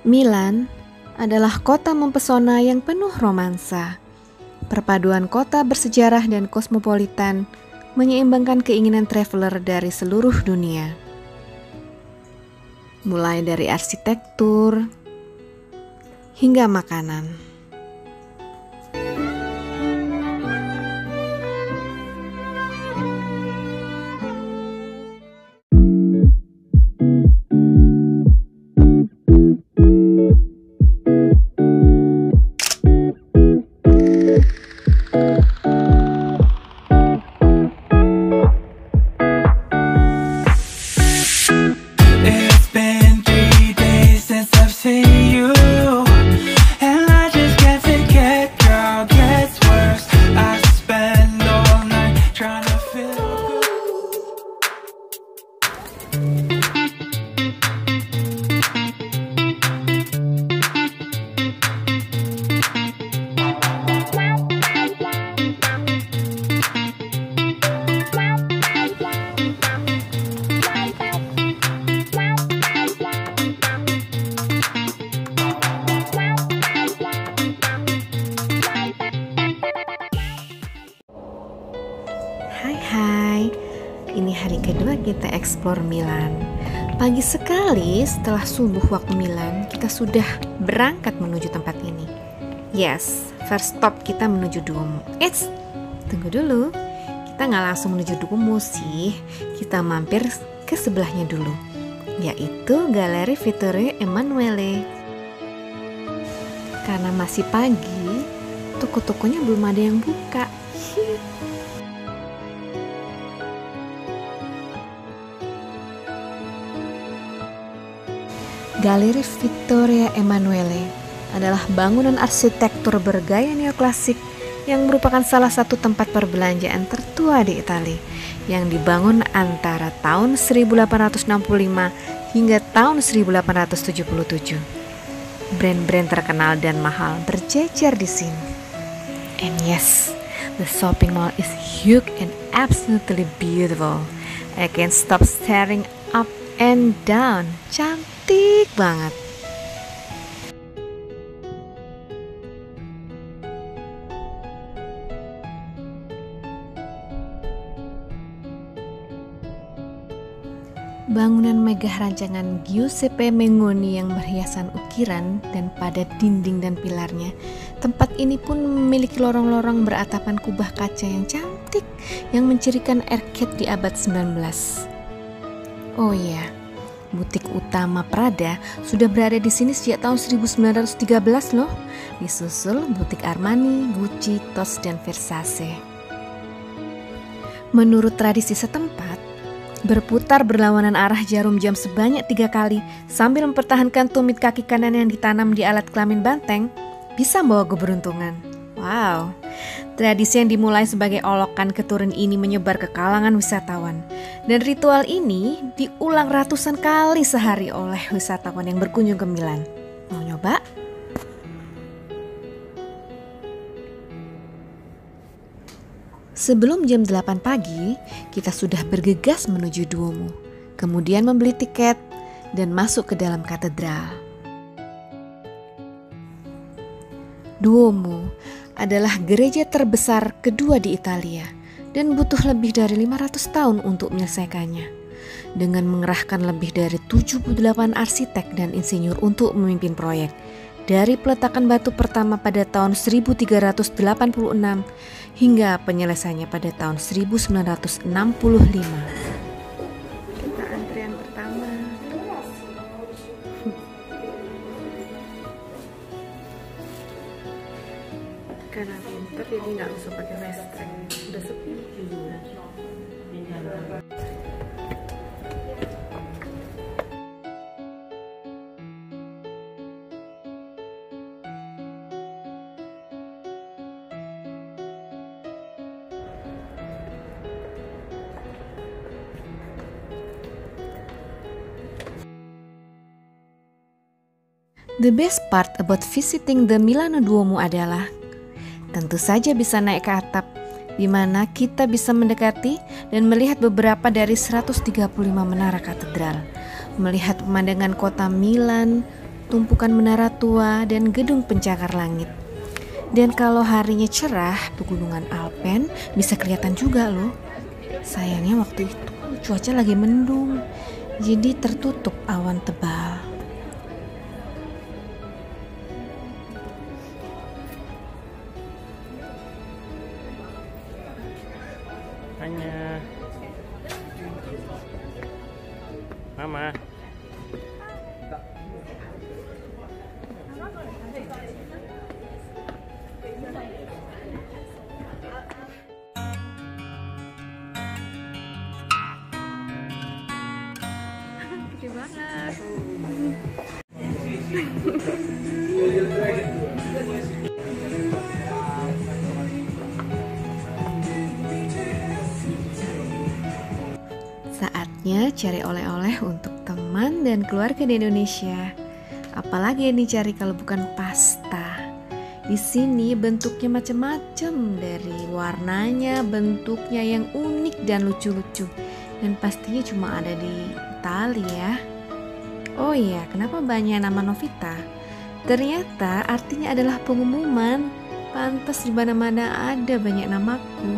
Milan adalah kota mempesona yang penuh romansa. Perpaduan kota bersejarah dan kosmopolitan menyeimbangkan keinginan traveler dari seluruh dunia. Mulai dari arsitektur hingga makanan. Hai, ini hari kedua kita eksplor Milan. Pagi sekali setelah subuh waktu Milan, kita sudah berangkat menuju tempat ini. Yes, first stop kita menuju Duomo. Tunggu dulu, kita nggak langsung menuju Duomo sih. Kita mampir ke sebelahnya dulu, yaitu Galeri Vittorio Emanuele. Karena masih pagi, toko-tokonya belum ada yang buka. Galeri Vittorio Emanuele adalah bangunan arsitektur bergaya neoklasik yang merupakan salah satu tempat perbelanjaan tertua di Italia yang dibangun antara tahun 1865 hingga tahun 1877. Brand-brand terkenal dan mahal berjejer di sini. And yes, the shopping mall is huge and absolutely beautiful. I can't stop staring up and down. Cantik banget. Bangunan megah rancangan Giuseppe Mengoni yang berhiasan ukiran dan pada dinding dan pilarnya. Tempat ini pun memiliki lorong-lorong beratapan kubah kaca yang cantik yang mencirikan arcade di abad 19. Oh iya, butik utama Prada sudah berada di sini sejak tahun 1913 loh. Disusul butik Armani, Gucci, Tos, dan Versace. Menurut tradisi setempat, berputar berlawanan arah jarum jam sebanyak 3 kali sambil mempertahankan tumit kaki kanan yang ditanam di alat kelamin banteng bisa membawa keberuntungan. Wow, tradisi yang dimulai sebagai olokan keturun ini menyebar ke kalangan wisatawan. Dan ritual ini diulang ratusan kali sehari oleh wisatawan yang berkunjung ke Milan. Mau nyoba? Sebelum jam 8 pagi, kita sudah bergegas menuju Duomo, kemudian membeli tiket dan masuk ke dalam katedral. Duomo adalah gereja terbesar kedua di Italia dan butuh lebih dari 500 tahun untuk menyelesaikannya. Dengan mengerahkan lebih dari 78 arsitek dan insinyur untuk memimpin proyek, dari peletakan batu pertama pada tahun 1386 hingga penyelesaiannya pada tahun 1965. Kita antrian pertama. Karena winter jadi nggak usah pakai listrik, udah sepi. The best part about visiting the Milano Duomo adalah tentu saja bisa naik ke atap, di mana kita bisa mendekati dan melihat beberapa dari 135 menara katedral, melihat pemandangan kota Milan, tumpukan menara tua, dan gedung pencakar langit. Dan kalau harinya cerah, pegunungan Alpen bisa kelihatan juga loh. Sayangnya waktu itu cuaca lagi mendung, jadi tertutup awan tebal. Hanya Mama. Gede banget. Saatnya cari oleh-oleh untuk teman dan keluarga di Indonesia. Apalagi yang dicari kalau bukan pasta. Di sini bentuknya macam-macam, dari warnanya, bentuknya yang unik dan lucu-lucu. Dan pastinya cuma ada di Italia ya. Oh iya, kenapa banyak nama Novita? Ternyata artinya adalah pengumuman. Pantas di mana-mana ada banyak namaku.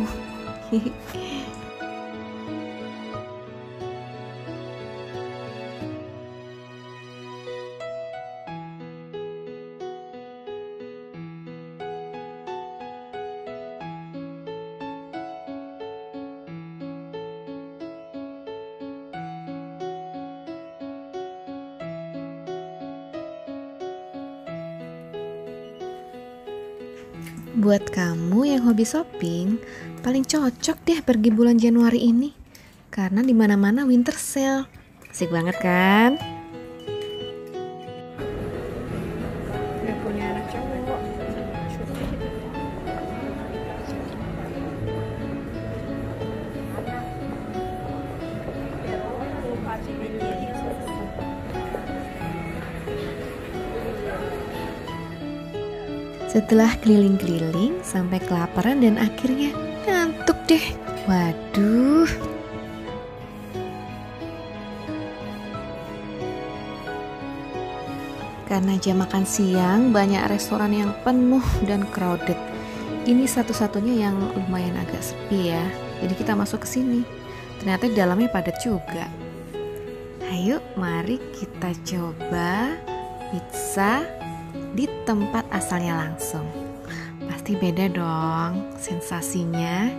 Buat kamu yang hobi shopping, paling cocok deh pergi bulan Januari ini. Karena di mana-mana winter sale. Asik banget kan? Udah punya anak cowok. Setelah keliling-keliling sampai kelaparan dan akhirnya ngantuk deh. Waduh. Karena jam makan siang banyak restoran yang penuh dan crowded. Ini satu-satunya yang lumayan agak sepi ya. Jadi kita masuk ke sini. Ternyata di dalamnya padat juga. Ayo mari kita coba pizza di tempat asalnya langsung. Pasti beda dong sensasinya.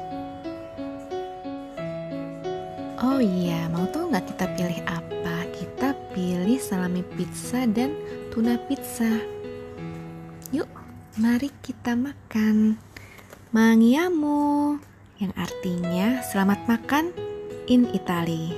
Oh iya, mau tahu nggak kita pilih apa? Kita pilih salami pizza dan tuna pizza. Yuk, mari kita makan. Mangiamo, yang artinya selamat makan in Italy.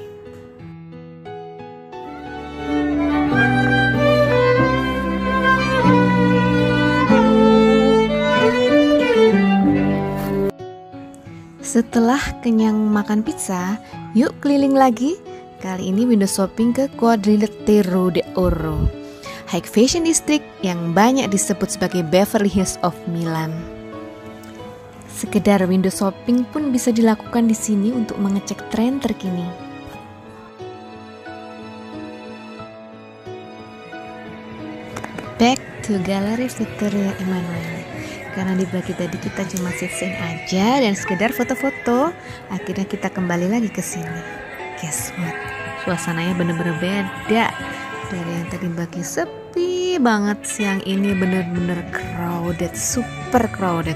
Setelah kenyang makan pizza, yuk keliling lagi. Kali ini window shopping ke Quadrilatero d'Oro, high fashion district yang banyak disebut sebagai Beverly Hills of Milan. Sekedar window shopping pun bisa dilakukan di sini untuk mengecek tren terkini. Back to Gallery Vittorio Emanuele. Karena di bagi tadi kita cuma sightseeing aja dan sekedar foto-foto, akhirnya kita kembali lagi ke sini. Guess what? Suasananya bener-bener beda. Dari yang tadi bagi sepi banget, siang ini bener-bener crowded, super crowded.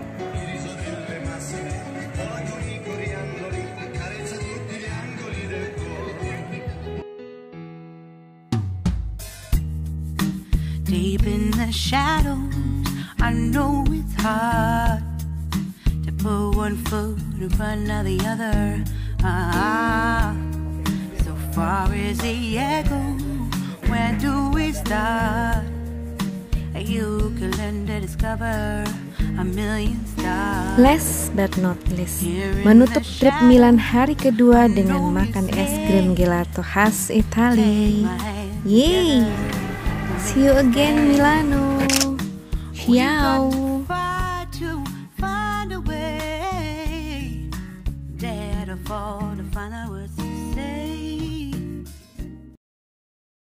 Deep in the shadows, I know it's hard to put one foot in front of the other. So far as the echo, where do we start? You can learn to discover a million stars. Last but not least, menutup trip Milan hari kedua dengan makan es krim gelato khas Italia. Yeay! See you again Milano. Ciao.